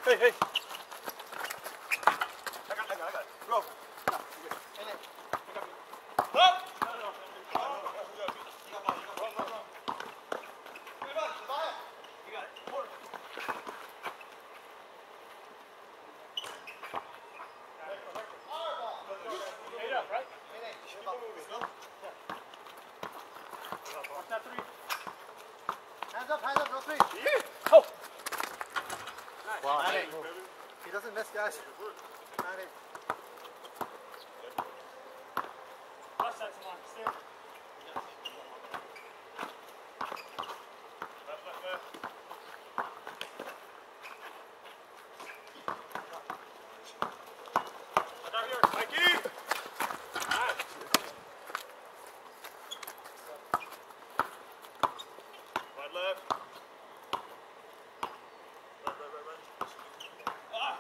Hey, hey. I got it. Go. No, you're good. And then, pick up. Up! You got it. Forward. Eight up, right? Watch that three. Hands up, no three. Yeah. Oh! Wow, he doesn't miss, guys. 9-8. Watch that, Simon. Stand. Mikey! Right left. Right. Ah!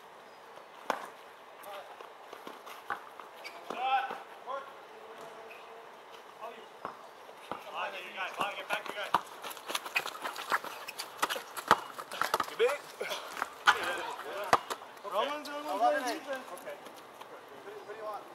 Shot! Work! Line, get your guy. Line, get back to your guy. You big? Roman's on one defense. Okay. What do you want?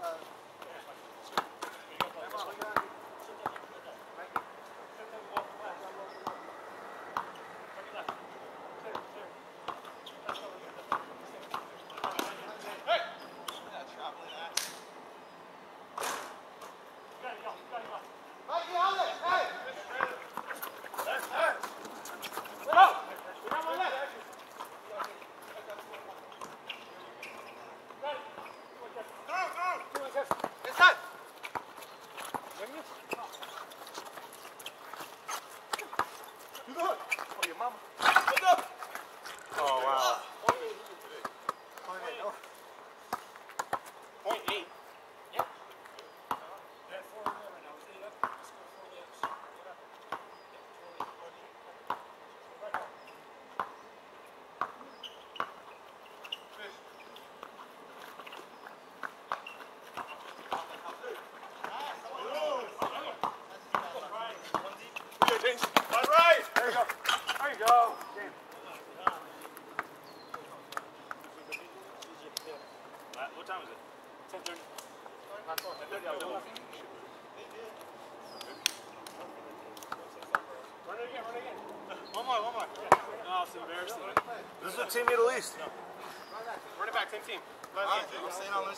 Oh, wow. Point 8. Yep. Right. There you go. There you go. What time is it? 10:30. 10:30. Run it again. One more. Oh, it's embarrassing. This is a Team Middle East. Run it back, same team. I'm staying on this.